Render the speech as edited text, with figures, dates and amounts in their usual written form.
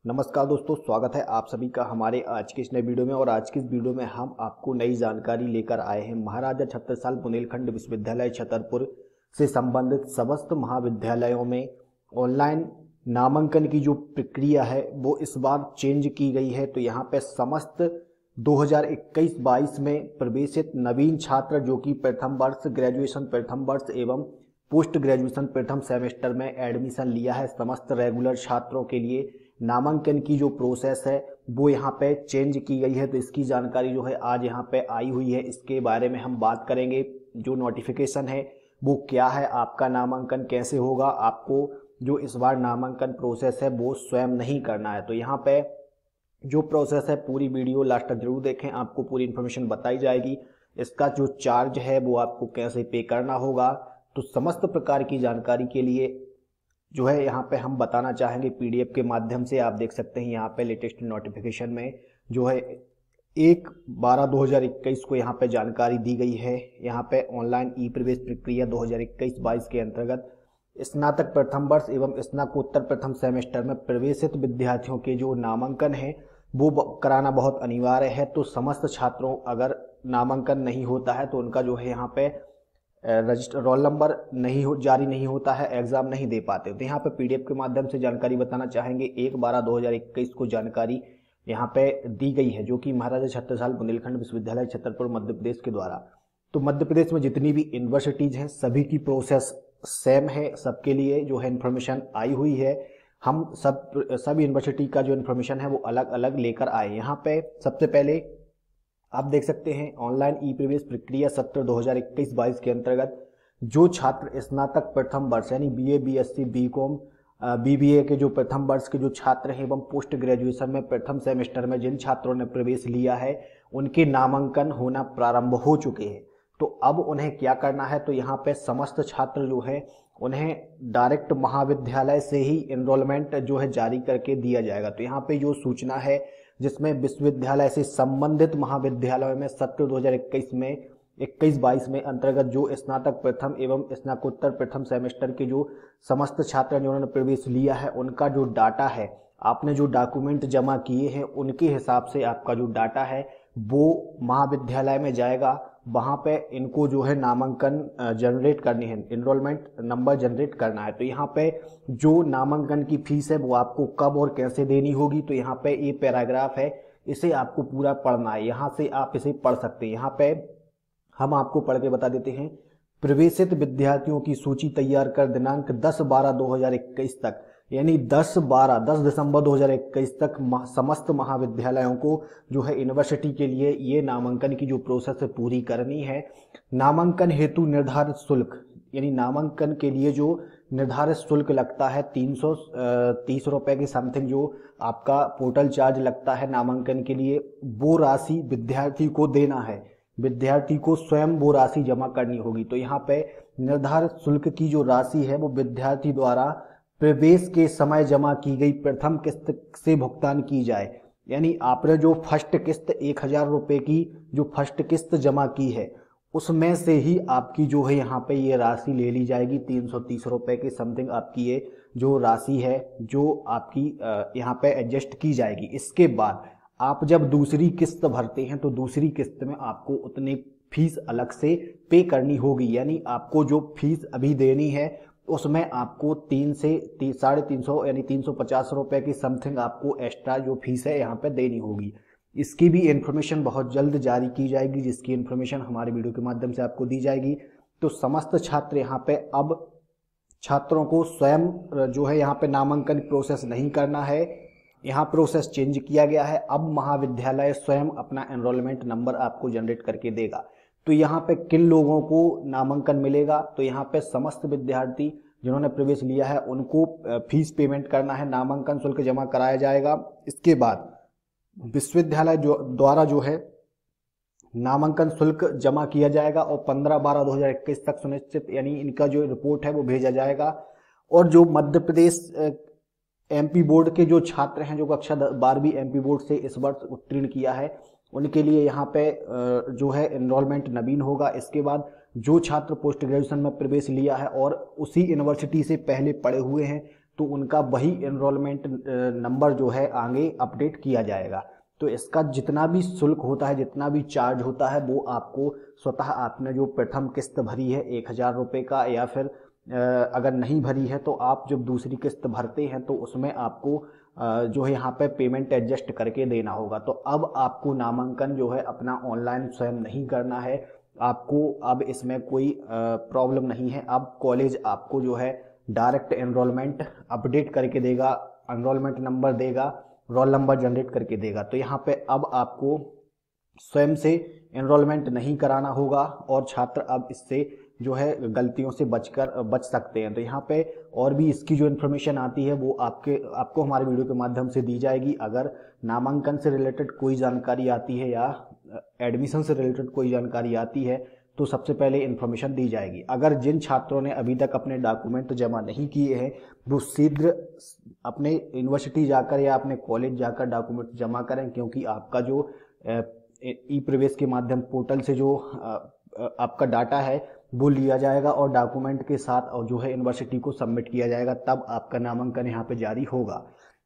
नमस्कार दोस्तों, स्वागत है आप सभी का हमारे आज के इस नए वीडियो में। और आज की इस वीडियो में हम आपको नई जानकारी लेकर आए हैं। महाराजा छत्रसाल बुंदेलखंड विश्वविद्यालय छतरपुर से संबंधित समस्त महाविद्यालयों में ऑनलाइन नामांकन की जो प्रक्रिया है वो इस बार चेंज की गई है। तो यहाँ पे समस्त 2021-22 में प्रवेशित नवीन छात्र जो कि प्रथम वर्ष, ग्रेजुएशन प्रथम वर्ष एवं पोस्ट ग्रेजुएशन प्रथम सेमेस्टर में एडमिशन लिया है, समस्त रेगुलर छात्रों के लिए नामांकन की जो प्रोसेस है वो यहाँ पे चेंज की गई है। तो इसकी जानकारी जो है आज यहाँ पे आई हुई है, इसके बारे में हम बात करेंगे। जो नोटिफिकेशन है वो क्या है, आपका नामांकन कैसे होगा, आपको जो इस बार नामांकन प्रोसेस है वो स्वयं नहीं करना है। तो यहाँ पे जो प्रोसेस है पूरी वीडियो लास्ट तक जरूर देखें, आपको पूरी इन्फॉर्मेशन बताई जाएगी। इसका जो चार्ज है वो आपको कैसे पे करना होगा, तो समस्त प्रकार की जानकारी के लिए जो है यहाँ पे हम बताना चाहेंगे पीडीएफ के माध्यम से। आप देख सकते हैं यहाँ पे लेटेस्ट नोटिफिकेशन में जो है 1/12/2021 को यहाँ पे जानकारी दी गई है। यहाँ पे ऑनलाइन ई प्रवेश प्रक्रिया 2021-22 के अंतर्गत स्नातक प्रथम वर्ष एवं स्नातकोत्तर प्रथम सेमेस्टर में प्रवेशित विद्यार्थियों के जो नामांकन है वो कराना बहुत अनिवार्य है। तो समस्त छात्रों, अगर नामांकन नहीं होता है तो उनका जो है यहाँ पे रजिस्टर रोल नंबर जारी नहीं होता है, एग्जाम नहीं दे पाते। तो यहाँ पे पीडीएफ के माध्यम से जानकारी बताना चाहेंगे। 1/12/2021 को जानकारी यहाँ पे दी गई है, जो कि महाराजा छत्रसाल बुंदेलखंड विश्वविद्यालय छतरपुर मध्य प्रदेश के द्वारा। तो मध्य प्रदेश में जितनी भी यूनिवर्सिटीज हैं सभी की प्रोसेस सेम है, सबके लिए जो है इन्फॉर्मेशन आई हुई है। हम सब यूनिवर्सिटी का जो इन्फॉर्मेशन है वो अलग अलग लेकर आए। यहाँ पे सबसे पहले आप देख सकते हैं ऑनलाइन ई प्रवेश प्रक्रिया सत्र 2021-22 के अंतर्गत जो छात्र स्नातक प्रथम वर्ष यानी बीए, बीएससी, बीकॉम, बीबीए के जो प्रथम वर्ष के जो छात्र हैं एवं पोस्ट ग्रेजुएशन में प्रथम सेमेस्टर में जिन छात्रों ने प्रवेश लिया है उनके नामांकन होना प्रारंभ हो चुके हैं। तो अब उन्हें क्या करना है, तो यहाँ पे समस्त छात्र जो है उन्हें डायरेक्ट महाविद्यालय से ही एनरोलमेंट जो है जारी करके दिया जाएगा। तो यहाँ पे जो सूचना है जिसमें विश्वविद्यालय से संबंधित महाविद्यालयों में सत्र 2021 में 21-22 में अंतर्गत जो स्नातक प्रथम एवं स्नातकोत्तर प्रथम सेमेस्टर के जो समस्त छात्र जिन्होंने प्रवेश लिया है उनका जो डाटा है, आपने जो डॉक्यूमेंट जमा किए हैं उनके हिसाब से आपका जो डाटा है वो महाविद्यालय में जाएगा। वहां पे इनको जो है नामांकन जनरेट करनी है, एनरोलमेंट नंबर जनरेट करना है। तो यहाँ पे जो नामांकन की फीस है वो आपको कब और कैसे देनी होगी, तो यहाँ पे ये पैराग्राफ है, इसे आपको पूरा पढ़ना है। यहाँ से आप इसे पढ़ सकते हैं। यहाँ पे हम आपको पढ़ के बता देते हैं। प्रवेशित विद्यार्थियों की सूची तैयार कर दिनांक 10/12/2021 तक यानी 10 दिसंबर 2021 तक समस्त महाविद्यालयों को जो है यूनिवर्सिटी के लिए ये नामांकन की जो प्रोसेस है पूरी करनी है। नामांकन हेतु निर्धारित शुल्क यानी नामांकन के लिए जो निर्धारित शुल्क लगता है 330 रुपए के समथिंग जो आपका पोर्टल चार्ज लगता है नामांकन के लिए, वो राशि विद्यार्थी को देना है। विद्यार्थी को स्वयं वो राशि जमा करनी होगी। तो यहाँ पे निर्धारित शुल्क की जो राशि है वो विद्यार्थी द्वारा प्रवेश के समय जमा की गई प्रथम किस्त से भुगतान की जाए। यानी आपने जो फर्स्ट किस्त 1000 रुपए की जो फर्स्ट किस्त जमा की है उसमें से ही आपकी जो है यहाँ पे ये राशि ले ली जाएगी। 330 रुपए के समथिंग आपकी ये जो राशि है जो आपकी यहाँ पे एडजस्ट की जाएगी। इसके बाद आप जब दूसरी किस्त भरते हैं तो दूसरी किस्त में आपको उतनी फीस अलग से पे करनी होगी। यानी आपको जो फीस अभी देनी है उसमें आपको 3 से 350 यानी 350 रुपए की समथिंग आपको एक्स्ट्रा जो फीस है यहाँ पे देनी होगी। इसकी भी इन्फॉर्मेशन बहुत जल्द जारी की जाएगी, जिसकी इन्फॉर्मेशन हमारे वीडियो के माध्यम से आपको दी जाएगी। तो समस्त छात्र यहाँ पे अब छात्रों को स्वयं जो है यहाँ पे नामांकन प्रोसेस नहीं करना है, यहाँ प्रोसेस चेंज किया गया है। अब महाविद्यालय स्वयं अपना एनरोलमेंट नंबर आपको जनरेट करके देगा। तो यहाँ पे किन लोगों को नामांकन मिलेगा, तो यहाँ पे समस्त विद्यार्थी जिन्होंने प्रवेश लिया है उनको फीस पेमेंट करना है, नामांकन शुल्क जमा कराया जाएगा। इसके बाद विश्वविद्यालय द्वारा जो है नामांकन शुल्क जमा किया जाएगा और 15/12/2021 तक सुनिश्चित यानी इनका जो रिपोर्ट है वो भेजा जाएगा। और जो मध्य प्रदेश एमपी बोर्ड के जो छात्र हैं जो कक्षा 12वीं एमपी बोर्ड से इस वर्ष उत्तीर्ण किया है उनके लिए यहाँ पे जो है एनरोलमेंट नवीन होगा। इसके बाद जो छात्र पोस्ट ग्रेजुएशन में प्रवेश लिया है और उसी यूनिवर्सिटी से पहले पढ़े हुए हैं तो उनका वही एनरोलमेंट नंबर जो है आगे अपडेट किया जाएगा। तो इसका जितना भी शुल्क होता है, जितना भी चार्ज होता है, वो आपको स्वतः आपने जो प्रथम किस्त भरी है 1,000 रुपये का, या फिर अगर नहीं भरी है तो आप जब दूसरी किस्त भरते हैं तो उसमें आपको जो है यहाँ पे पेमेंट एडजस्ट करके देना होगा। तो अब आपको नामांकन जो है अपना ऑनलाइन स्वयं नहीं करना है, आपको अब इसमें कोई प्रॉब्लम नहीं है। अब कॉलेज आपको जो है डायरेक्ट एनरोलमेंट अपडेट करके देगा, एनरोलमेंट नंबर देगा, रोल नंबर जनरेट करके देगा। तो यहाँ पे अब आपको स्वयं से एनरोलमेंट नहीं कराना होगा और छात्र अब इससे जो है गलतियों से बच सकते हैं। तो यहाँ पे और भी इसकी जो इन्फॉर्मेशन आती है वो आपको हमारे वीडियो के माध्यम से दी जाएगी। अगर नामांकन से रिलेटेड कोई जानकारी आती है या एडमिशन से रिलेटेड कोई जानकारी आती है तो सबसे पहले इन्फॉर्मेशन दी जाएगी। अगर जिन छात्रों ने अभी तक अपने डॉक्यूमेंट जमा नहीं किए हैं वो शीघ्र अपने यूनिवर्सिटी जाकर या अपने कॉलेज जाकर डॉक्यूमेंट जमा करें, क्योंकि आपका जो ई प्रवेश के माध्यम पोर्टल से जो आपका डाटा है वो लिया जाएगा और डॉक्यूमेंट के साथ और जो है यूनिवर्सिटी को सबमिट किया जाएगा, तब आपका नामांकन यहाँ पे जारी होगा।